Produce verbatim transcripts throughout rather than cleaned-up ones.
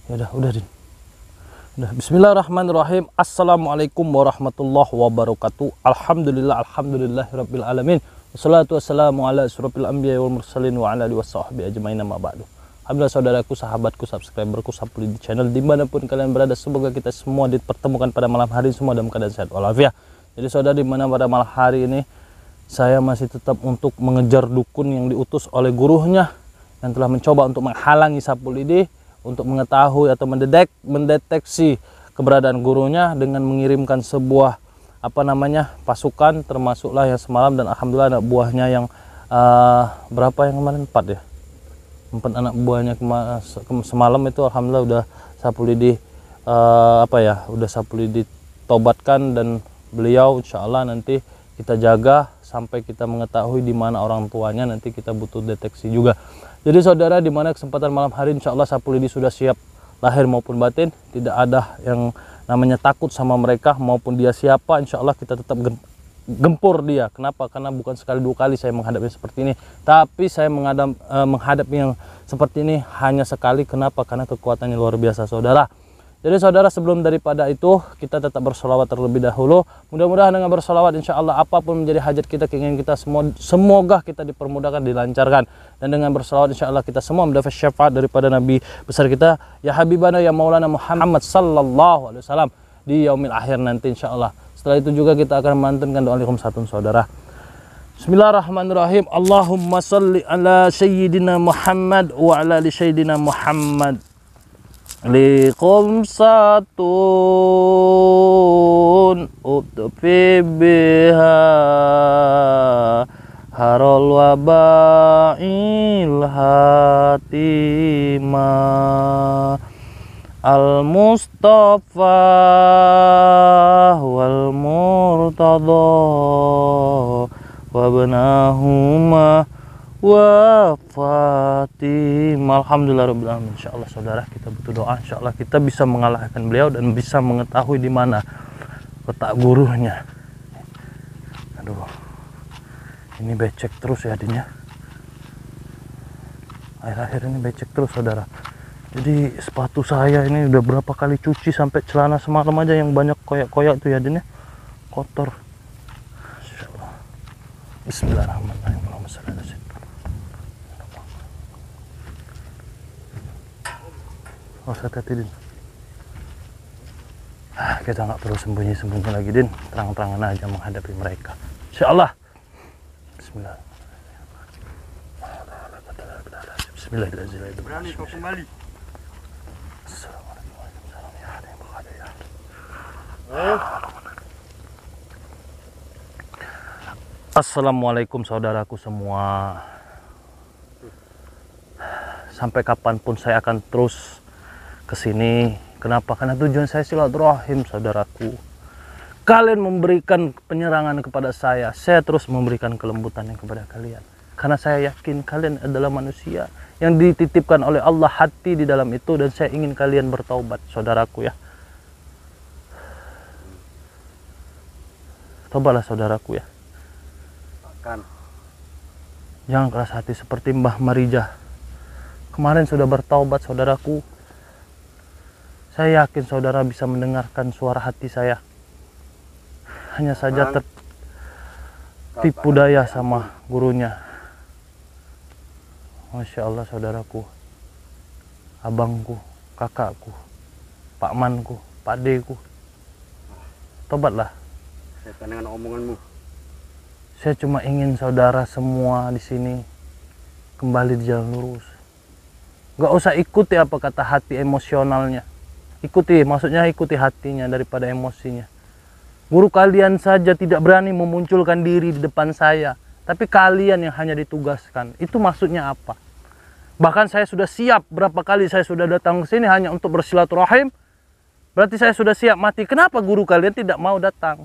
Ya udah, udah Din. Udah. Bismillahirrahmanirrahim. Assalamualaikum warahmatullahi wabarakatuh. Alhamdulillah, alhamdulillahirabbil alamin. Wassalatu wassalamu ala asyrofil anbiya'i wal mursalin wa ala alihi washabbihi ajmain amma ba'du. Alhamdulillah saudaraku, sahabatku, subscriberku, Sapuli di channel dimanapun kalian berada, semoga kita semua dipertemukan pada malam hari semua dalam keadaan sehat walafiat. Jadi saudara, dimana pada malam hari ini saya masih tetap untuk mengejar dukun yang diutus oleh gurunya yang telah mencoba untuk menghalangi Sapulidi untuk mengetahui atau mendetek, mendeteksi keberadaan gurunya dengan mengirimkan sebuah apa namanya pasukan, termasuklah yang semalam, dan alhamdulillah anak buahnya yang uh, berapa yang kemarin empat ya empat anak buahnya semalam itu alhamdulillah udah Sapulidi uh, apa ya udah Sapulidi tobatkan, dan beliau insya Allah nanti kita jaga sampai kita mengetahui di mana orang tuanya, nanti kita butuh deteksi juga. Jadi saudara, di mana kesempatan malam hari insya Allah Sapulidi sudah siap lahir maupun batin, tidak ada yang namanya takut sama mereka maupun dia siapa, insya Allah kita tetap gempur dia. Kenapa? Karena bukan sekali dua kali saya menghadapi seperti ini, tapi saya menghadap, eh, menghadapi yang seperti ini hanya sekali. Kenapa? Karena kekuatannya luar biasa saudara. Jadi saudara, sebelum daripada itu kita tetap bersolawat terlebih dahulu. Mudah-mudahan dengan bersolawat insya Allah apapun menjadi hajat kita, keinginan kita semua, semoga kita dipermudahkan, dilancarkan. Dan dengan bersolawat insya Allah kita semua mendapat syafaat daripada Nabi besar kita, ya Habibana ya Maulana Muhammad sallallahu alaihi wasallam, di yaumil akhir nanti insya Allah. Setelah itu juga kita akan melantunkan doa likum satun saudara. Bismillahirrahmanirrahim. Allahumma salli ala sayyidina Muhammad wa ala li sayyidina Muhammad. Likum satun utfi biha harol wabail hatima al mustafa wal murtada wabnahuma wa Fatimah. Alhamdulillah rabbil alamin. Insyaallah saudara, kita butuh doa, insyaallah kita bisa mengalahkan beliau dan bisa mengetahui di mana letak gurunya. Aduh, ini becek terus ya Din ya, akhir-akhir ini becek terus saudara. Jadi sepatu saya ini udah berapa kali cuci, sampai celana semalam aja yang banyak koyak-koyak tuh ya Din ya, kotor. Insyaallah. Bismillahirrahmanirrahim. Allahumma shalli ala sayyidina. Oh, hati-hati Din. Ah, kita nggak perlu sembunyi-sembunyi lagi Din, terang-terangan aja menghadapi mereka. Insyaallah. Bismillah. Bismillahirrahmanirrahim. Berani kau kembali. Assalamualaikum saudaraku semua. Sampai kapanpun saya akan terus kesini. Kenapa? Karena tujuan saya silaturahim saudaraku. Kalian memberikan penyerangan kepada saya, saya terus memberikan kelembutan kepada kalian. Karena saya yakin kalian adalah manusia yang dititipkan oleh Allah hati di dalam itu, dan saya ingin kalian bertaubat saudaraku ya. Tobatlah saudaraku ya. Akan. Jangan keras hati seperti Mbah Marijah. Kemarin sudah bertaubat saudaraku. Saya yakin saudara bisa mendengarkan suara hati saya. Hanya saja tertipu daya sama gurunya. Masya Allah saudaraku, abangku, kakakku, pakmanku, pakdeku, tobatlah. Saya dengan omonganmu. Saya cuma ingin saudara semua di sini kembali di jalan lurus. Gak usah ikuti apa kata hati emosionalnya. Ikuti, maksudnya ikuti hatinya daripada emosinya. Guru kalian saja tidak berani memunculkan diri di depan saya, tapi kalian yang hanya ditugaskan. Itu maksudnya apa? Bahkan saya sudah siap, berapa kali saya sudah datang ke sini hanya untuk bersilaturahim. Berarti saya sudah siap mati. Kenapa guru kalian tidak mau datang?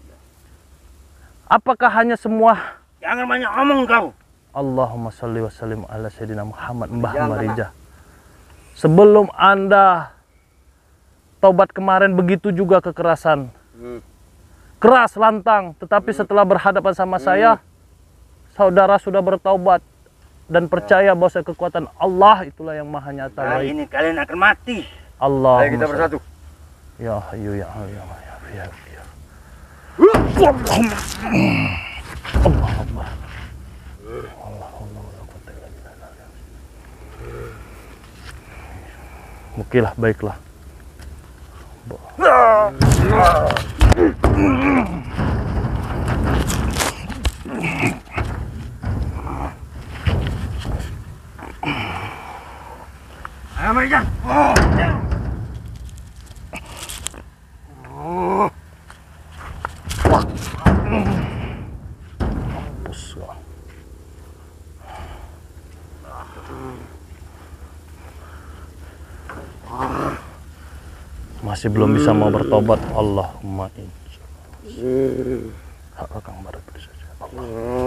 Apakah hanya semua? Jangan banyak omong kau. Allahumma sholli wa sallim ala sayyidina Muhammad. Mbah Marijah, sebelum Anda taubat kemarin begitu juga kekerasan. Hmm. Keras, lantang, tetapi hmm. setelah berhadapan sama hmm. saya, saudara sudah bertaubat dan percaya bahwa kekuatan Allah itulah yang maha nyata. Kali ini kalian akan mati. Allah. Ayo kita bersatu. Ya Hayyu ya Hayyu ya Hayyu ya Hayyu. Allah Akbar. Allah Allah. Oke lah, baiklah. Ayo Marijan. Mampus kau. Masih belum bisa mau bertobat. Allahumma insyaallah. Hak Kakang Barat beri saja. Allah.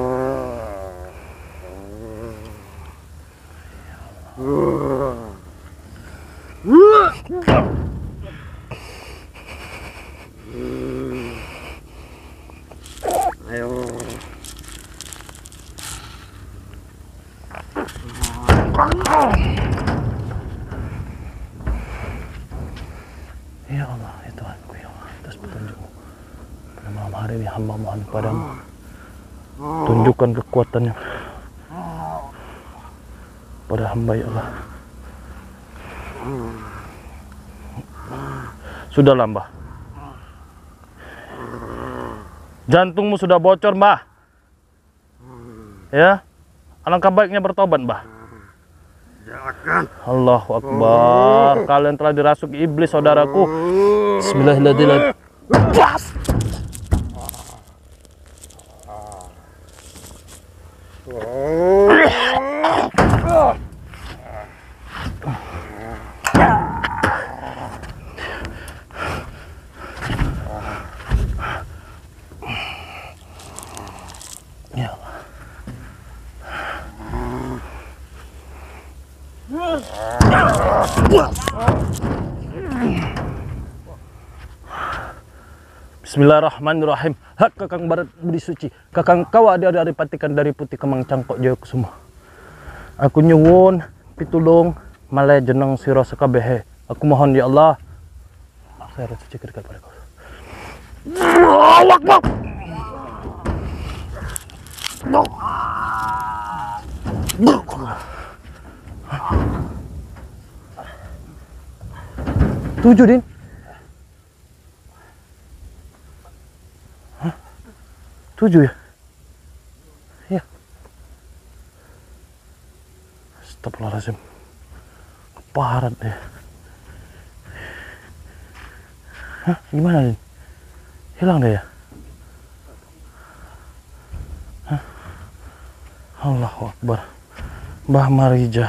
Ayo. Ya Allah, ya Tuhanku, ya Allah, atas petunjukmu. Pada malam hari ini hamba mohon kepadamu. Tunjukkan kekuatannya pada hamba, ya Allah. Sudahlah, Mbah. Jantungmu sudah bocor, Mbah. Ya, alangkah baiknya bertobat, Mbah. Jangan. Allahu Akbar. Kalian telah dirasuki iblis, saudaraku. Bismillahirrahmanirrahim. Ya Allah. Bismillahirrahmanirrahim. Hak Kakang Barat budi suci. Kakang kau ada dari patikan dari putih kemang cangkok jaya kusuma. Aku nyuwun pitulung malai jeneng sira sekabehe. Aku mohon ya Allah. Saya rasa cikir kepada kau. Allahu Akbar. Tujuh, Din. Hah? Tujuh ya? Iya. Astagfirullahaladzim. Keparat deh. Hah? Gimana, Din? Hilang deh ya? Hah? Allahu Akbar. Mbah Marija.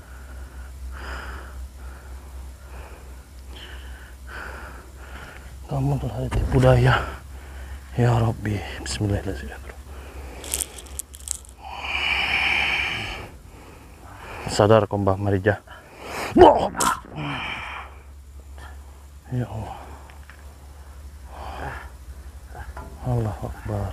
Kamu telah ditipu daya. Ya Rabbi. Bismillahirrahmanirrahim. Sadar kau, Mbah Marija. Ya Allah. Allahu Akbar.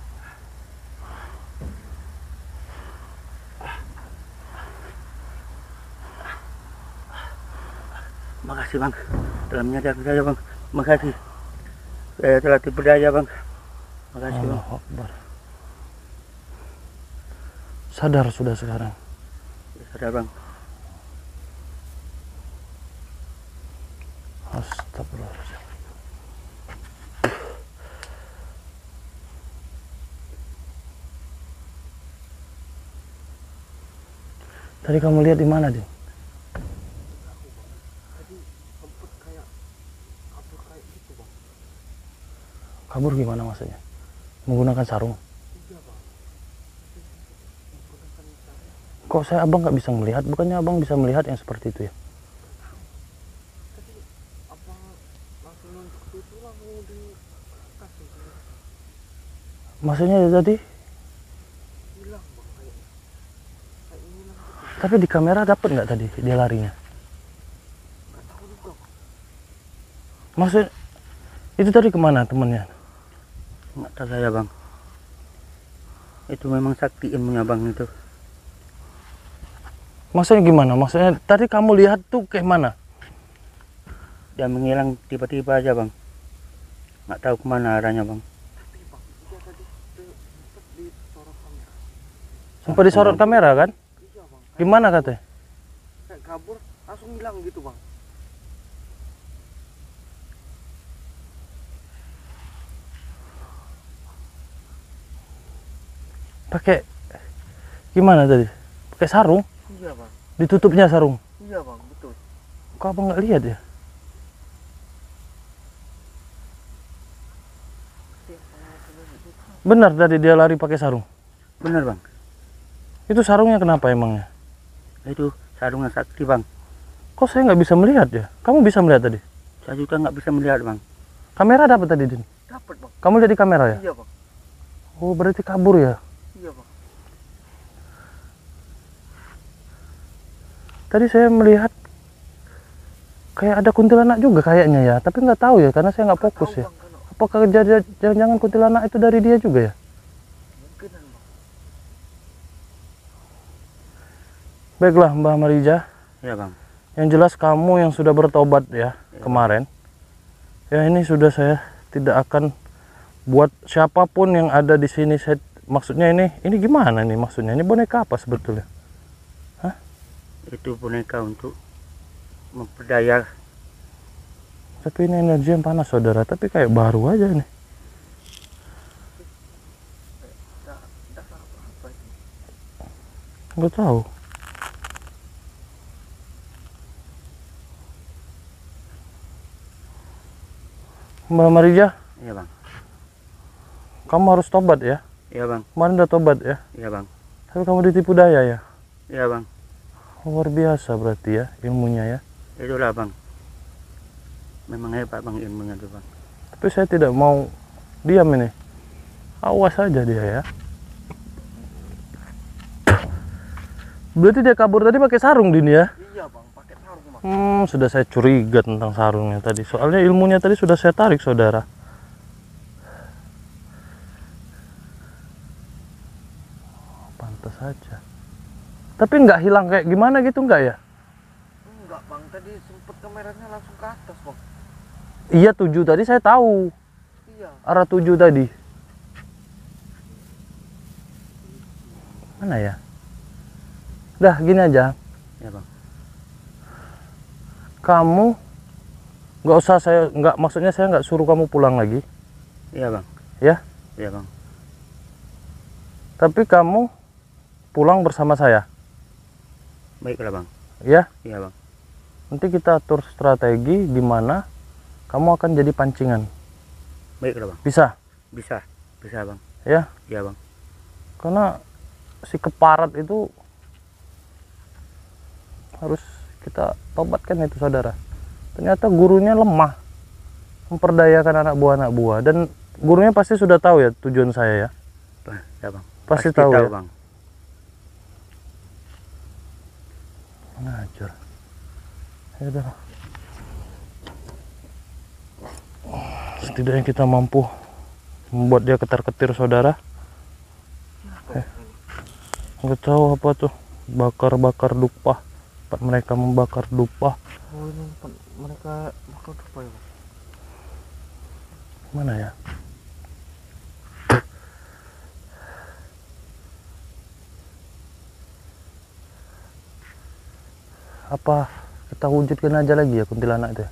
Makasih Bang, telah menyadarkan saya Bang. Makasih. Saya telah tipu daya Bang. Makasih Bang. Allahu Akbar. Sadar sudah sekarang. Ya, sadar Bang. Astagfirullahaladzim. Tadi kamu lihat di mana, Din? Kabur gimana maksudnya? Menggunakan sarung? Kok saya abang nggak bisa melihat? Bukannya abang bisa melihat yang seperti itu ya? Maksudnya ya tadi? Tapi di kamera dapat nggak tadi dia larinya? Maksud itu tadi kemana temannya? Nggak tahu saya Bang. Itu memang sakti ilmunya Bang itu. Maksudnya gimana? Maksudnya tadi kamu lihat tuh kayak mana? Dia menghilang tiba-tiba aja bang. Nggak tahu kemana arahnya bang. Tapi bang, dia tadi sempat disorot kamera. Sempat disorot kamera kan? Iya bang. Gimana katanya? Kayak kabur, langsung hilang gitu bang. Pakai gimana tadi? Pakai sarung? Iya bang. Ditutupnya sarung? Iya bang, betul. Kok abang nggak lihat ya? Benar tadi dia lari pakai sarung? Bener bang. Itu sarungnya kenapa emangnya? Itu sarungnya sakti bang. Kok saya nggak bisa melihat ya? Kamu bisa melihat tadi? Saya juga nggak bisa melihat bang. Kamera dapat tadi, Din? Dapat bang. Kamu lihat di kamera ya? Iya bang. Oh, berarti kabur ya? Iya bang. Tadi saya melihat kayak ada kuntilanak juga kayaknya ya, tapi nggak tahu ya karena saya nggak fokus Tahu ya. bang, kalau Apakah jangan- jangan-jangan kuntilanak itu dari dia juga ya? mungkinan bang. Baiklah Mbah Marija, Ya bang. yang jelas kamu yang sudah bertobat ya kemarin. Ya ini sudah saya tidak akan buat siapapun yang ada di sini. Saya maksudnya ini ini gimana nih maksudnya? Ini boneka apa sebetulnya? Itu boneka untuk memperdaya. Tapi ini energi yang panas saudara, tapi kayak baru aja nih. Da- dasar apa itu? Nggak tahu. Mbak Marija, Iya bang. kamu harus tobat ya. Iya bang. Kemarin udah tobat ya. Iya bang. Tapi kamu ditipu daya ya. Iya bang. Luar biasa berarti ya ilmunya ya. Itulah bang. Memang hebat bang ilmunya tuh bang. Tapi saya tidak mau diam ini. Awas saja dia ya. Berarti dia kabur tadi pakai sarung Din ya. Iya bang, pakai sarung bang. Hmm, sudah saya curiga tentang sarungnya tadi. Soalnya ilmunya tadi sudah saya tarik saudara. Pantas saja. Tapi nggak hilang kayak gimana gitu nggak ya? Enggak bang, tadi sempet kameranya langsung ke atas bang. Iya tujuh tadi saya tahu. Iya. Arah tujuh tadi. Mana ya? Dah gini aja. Ya bang. Kamu nggak usah saya nggak maksudnya saya nggak suruh kamu pulang lagi Iya bang. ya. Iya bang. Tapi kamu pulang bersama saya Baiklah bang. ya. Iya bang. Nanti kita atur strategi di mana kamu akan jadi pancingan. Baiklah bang. Bisa Bisa. Bisa bang. ya. Iya bang. Karena si keparat itu harus kita tobatkan itu saudara. Ternyata gurunya lemah memperdayakan anak buah anak buah, dan gurunya pasti sudah tahu ya tujuan saya ya. Bang. Ya bang. Pasti tahu ya? bang. Ngajar. Ya udah. Setidaknya kita mampu membuat dia ketar-ketir saudara. Eh, nggak tahu apa tuh, bakar-bakar dupa. Tempat mereka membakar dupa. Oh ini tempat mereka bakal apa ya bang? Mana ya? Apa kita wujudkan aja lagi ya kuntilanak itu ya?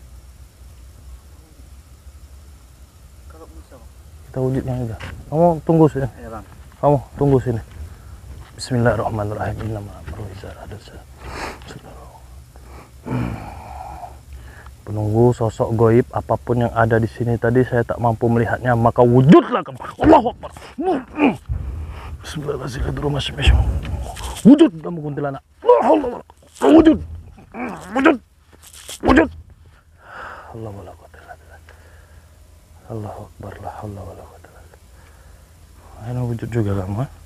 Kalau bisa bang. Kita wujudkan aja. Kamu tunggu sini. Iya bang. Kamu tunggu sini. Bismillahirrahmanirrahim. Innama amruhu idza arada syai'an. Penunggu sosok goib apapun yang ada di sini tadi saya tak mampu melihatnya, maka wujudlah kamu. Allahu Akbar. Bismillahirrahmanirrahim. Wujud kamu kuntilanak. Allah wujud. Wujud. Wujud. Allah wala quwwata illa billah. Allahu Akbar. La haula wala quwwata illa billah. Ini wujud juga kamu. Ha?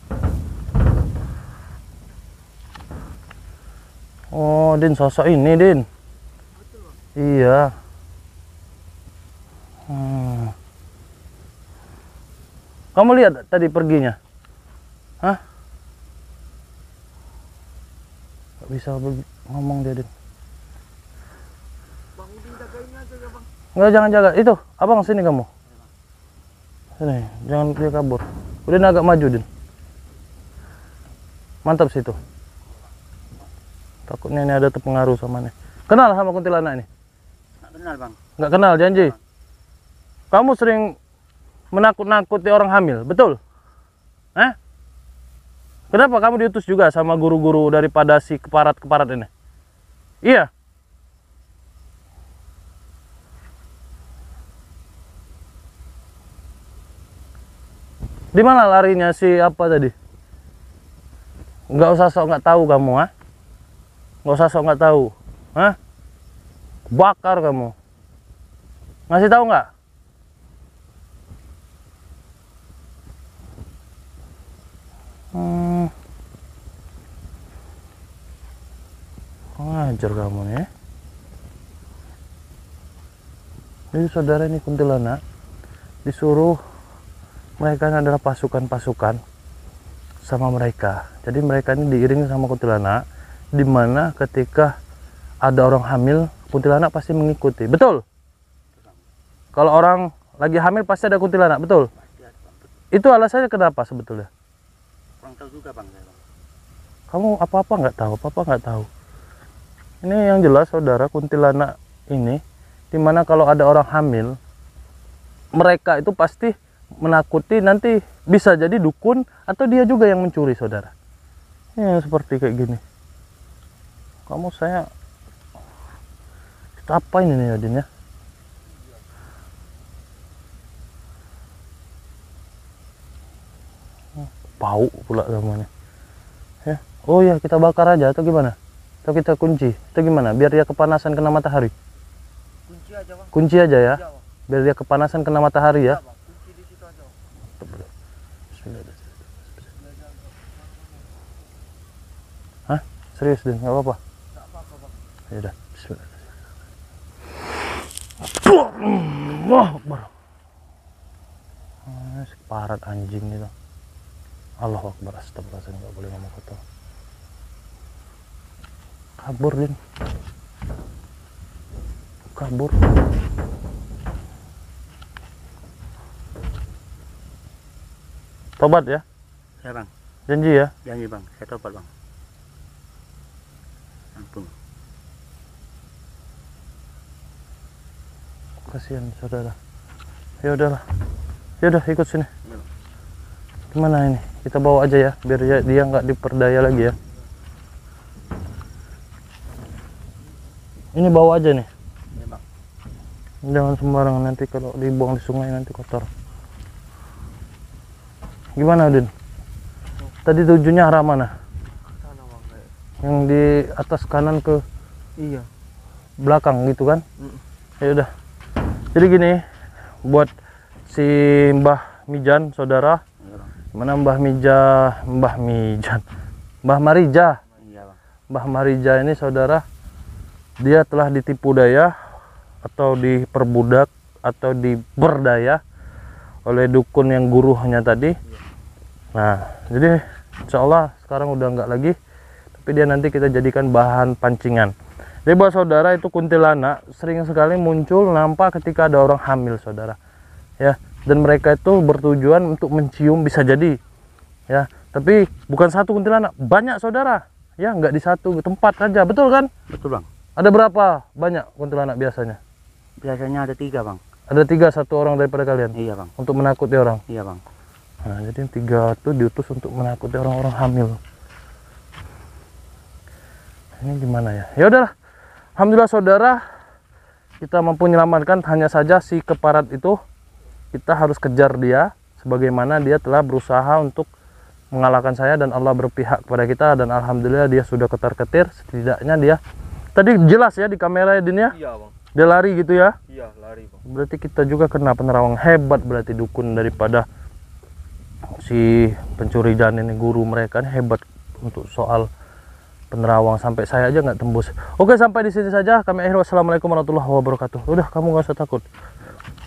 Oh, Din, sosok ini, Din. Iya. Hmm. Kamu lihat tadi perginya? Hah? Gak bisa ngomong dia, Din. Bang Udin jagain aja jaga bang. Enggak, jangan jaga. Itu, abang sini kamu. Sini, jangan dia kabur. Udah agak maju, Din. Mantap situ. Takutnya ini ada terpengaruh sama nih. Kenal sama kuntilanak ini? Nggak kenal bang. Nggak kenal, janji. Kamu sering menakut-nakuti orang hamil, betul? Eh? Kenapa kamu diutus juga sama guru-guru daripada si keparat-keparat ini? Iya. Di mana larinya si apa tadi? Nggak usah sok nggak tahu kamu, ah? Nggak usah sok nggak tahu, ah? Bakar kamu. Ngasih tahu nggak? Hmm. Ngajar kamu nih. Jadi saudara ini kuntilanak disuruh mereka ini adalah pasukan-pasukan sama mereka. Jadi mereka ini diiringi sama kuntilanak, di mana ketika ada orang hamil, kuntilanak pasti mengikuti. Betul? Kalau orang lagi hamil pasti ada kuntilanak, betul? Itu alasannya kenapa sebetulnya? Kurang tahu juga bang. Saya, bang. Kamu apa-apa nggak tahu, apa-apa nggak tahu. Ini yang jelas saudara, kuntilanak ini, dimana kalau ada orang hamil, mereka itu pasti menakuti, nanti bisa jadi dukun atau dia juga yang mencuri saudara. Ini seperti kayak gini. Kamu saya, kita apa ini nih Adin ya? Bau pula kamu nih. Ya. Oh ya, kita bakar aja atau gimana? Atau kita kunci? Atau gimana? Biar dia kepanasan kena matahari. Kunci aja bang. Kunci aja ya. Iya, bang. Biar dia kepanasan kena matahari ya. Iya, bang. Kunci di situ aja. Hah? Serius Din? Gak apa-apa? Nggak apa-apa bang. Yaudah. Bismillah. Wah, Akbar. Ah, separat anjing itu. Allahu Akbar, astagfirullahaladzim, nggak boleh ngomong kotor. Kabur Din. Kabur. Tobat ya? Ya bang. Janji ya? Janji bang. Saya tobat bang. Ampun. Kasihan saudara. Ya udahlah. Ya udah ikut sini. Gimana ini? Kita bawa aja ya, biar dia dia nggak diperdaya lagi ya. Ini bawa aja nih. Ya bang. Jangan sembarangan, nanti kalau dibuang di sungai nanti kotor. Gimana Din? Tadi tujuannya arah mana? Sana bang. Kayak. Yang di atas kanan ke Iya. belakang gitu kan? Mm. Ya udah. Jadi gini, buat si Mbah Mijan saudara, Iya bang. mana Mbah Mija, Mbah Mijan, Mbah Marija, Iya bang. Mbah Marija ini saudara, dia telah ditipu daya atau diperbudak atau diberdaya oleh dukun yang gurunya tadi. Nah, jadi insya Allah sekarang udah nggak lagi, tapi dia nanti kita jadikan bahan pancingan. Jadi buat saudara, itu kuntilanak sering sekali muncul nampak ketika ada orang hamil saudara, ya. Dan mereka itu bertujuan untuk mencium, bisa jadi, ya. Tapi bukan satu kuntilanak, banyak saudara, ya, nggak di satu tempat saja, betul kan? Betul bang. Ada berapa banyak kuntilanak biasanya? Biasanya ada tiga bang. Ada tiga, satu orang daripada kalian Iya bang. untuk menakuti orang. Iya bang. Nah, jadi yang tiga itu diutus untuk menakuti orang-orang hamil. Ini gimana ya? Ya udahlah. Alhamdulillah saudara, kita mampu menyelamatkan. Hanya saja si keparat itu kita harus kejar dia, sebagaimana dia telah berusaha untuk mengalahkan saya, dan Allah berpihak kepada kita, dan alhamdulillah dia sudah ketar-ketir. Setidaknya dia tadi jelas ya di kamera ya Din ya. Iya bang. Dia lari gitu ya. Iya lari bang. Berarti kita juga kena penerawang hebat, berarti dukun daripada si pencuri jan ini, guru mereka ini hebat untuk soal penerawang, sampai saya aja nggak tembus. Oke, sampai di sini saja kami akhir. Wassalamualaikum warahmatullahi wabarakatuh. Udah, kamu nggak usah takut.